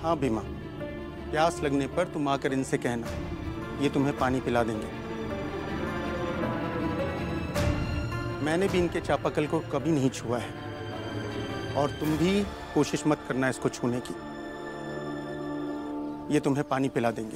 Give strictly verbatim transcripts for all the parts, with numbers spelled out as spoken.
हाँ भीमा, प्यास लगने पर तुम आकर इनसे कहना, ये तुम्हें पानी पिला देंगे। मैंने भी इनके चापाकल को कभी नहीं छुआ है, और तुम भी कोशिश मत करना इसको छूने की। ये तुम्हें पानी पिला देंगे।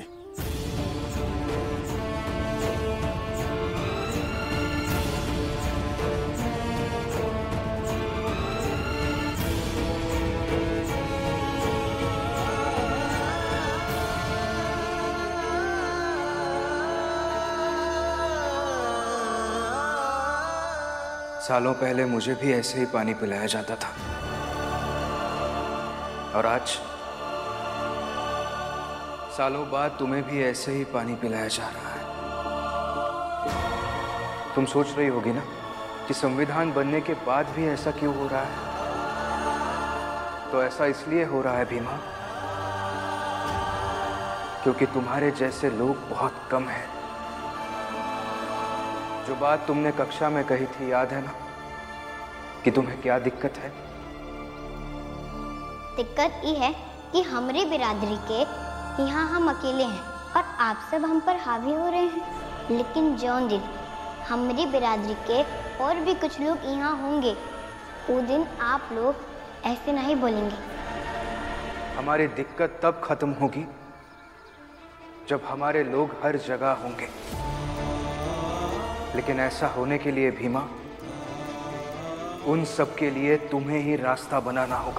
सालों पहले मुझे भी ऐसे ही पानी पिलाया जाता था, और आज सालों बाद तुम्हें भी ऐसे ही पानी पिलाया जा रहा है। तुम सोच रही होगी ना कि संविधान बनने के बाद भी ऐसा क्यों हो रहा है? तो ऐसा इसलिए हो रहा है भीमा, क्योंकि तुम्हारे जैसे लोग बहुत कम हैं। जो बात तुमने कक्षा में कही थी, याद है ना, कि तुम्हें क्या दिक्कत है? दिक्कत ये है कि हमारी बिरादरी के यहाँ हम अकेले हैं और आप सब हम पर हावी हो रहे हैं। लेकिन जौन दिन हमारी बिरादरी के और भी कुछ लोग यहाँ होंगे, वो दिन आप लोग ऐसे नहीं बोलेंगे। हमारी दिक्कत तब खत्म होगी जब हमारे लोग हर जगह होंगे। लेकिन ऐसा होने के लिए भीमा, उन सब के लिए तुम्हें ही रास्ता बनाना होगा।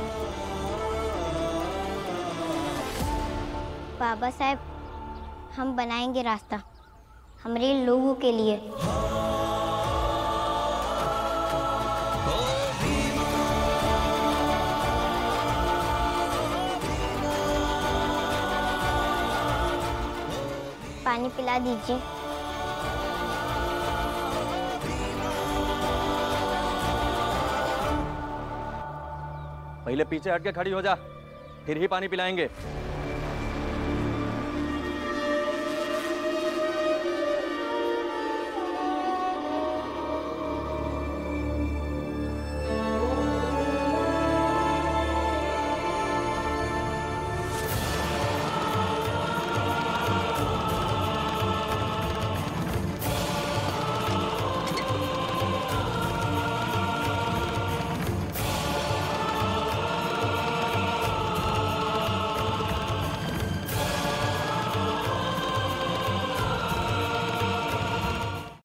बाबा साहब, हम बनाएंगे रास्ता हमारे लोगों के लिए। पानी पिला दीजिए। पहले पीछे हट के खड़ी हो जा, फिर ही पानी पिलाएंगे।